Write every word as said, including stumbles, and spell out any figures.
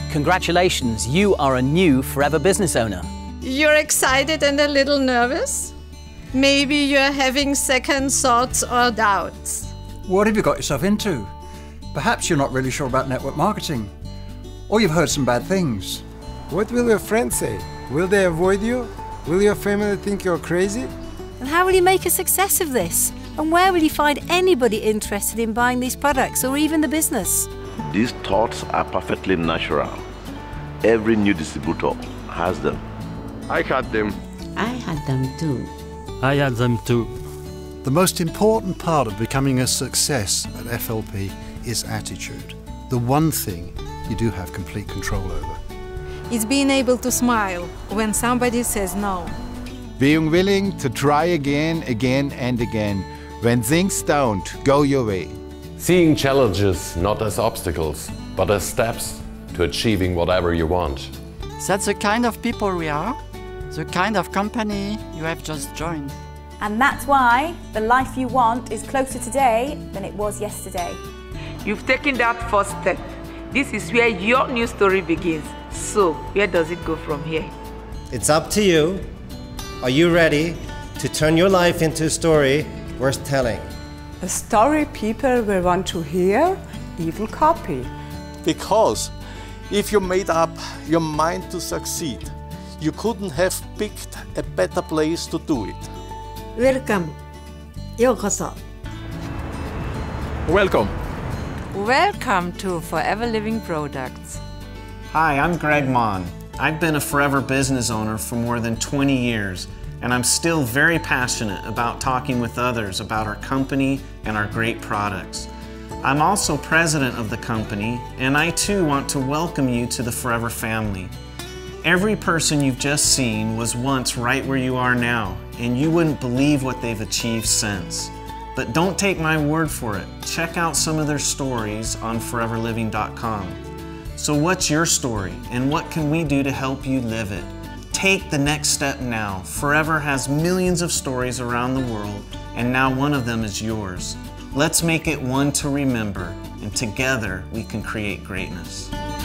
Congratulations, you are a new Forever business owner. You're excited and a little nervous? Maybe you're having second thoughts or doubts. What have you got yourself into? Perhaps you're not really sure about network marketing. Or you've heard some bad things. What will your friends say? Will they avoid you? Will your family think you're crazy? And how will you make a success of this? And where will you find anybody interested in buying these products or even the business? These thoughts are perfectly natural. Every new distributor has them. I had them. I had them too. I had them too. The most important part of becoming a success at F L P is attitude. The one thing you do have complete control over. It's being able to smile when somebody says no. Being willing to try again, again and again when things don't go your way. Seeing challenges not as obstacles, but as steps to achieving whatever you want. That's the kind of people we are, the kind of company you have just joined. And that's why the life you want is closer today than it was yesterday. You've taken that first step. This is where your new story begins. So, where does it go from here? It's up to you. Are you ready to turn your life into a story worth telling? A story people will want to hear, even copy. Because if you made up your mind to succeed, you couldn't have picked a better place to do it. Welcome. Yokoso. Welcome. Welcome to Forever Living Products. Hi, I'm Greg Mon. I've been a Forever business owner for more than twenty years, and I'm still very passionate about talking with others about our company and our great products. I'm also president of the company, and I too want to welcome you to the Forever family. Every person you've just seen was once right where you are now, and you wouldn't believe what they've achieved since. But don't take my word for it. Check out some of their stories on forever living dot com. So what's your story, and what can we do to help you live it? Take the next step now. Forever has millions of stories around the world, and now one of them is yours. Let's make it one to remember, and together we can create greatness.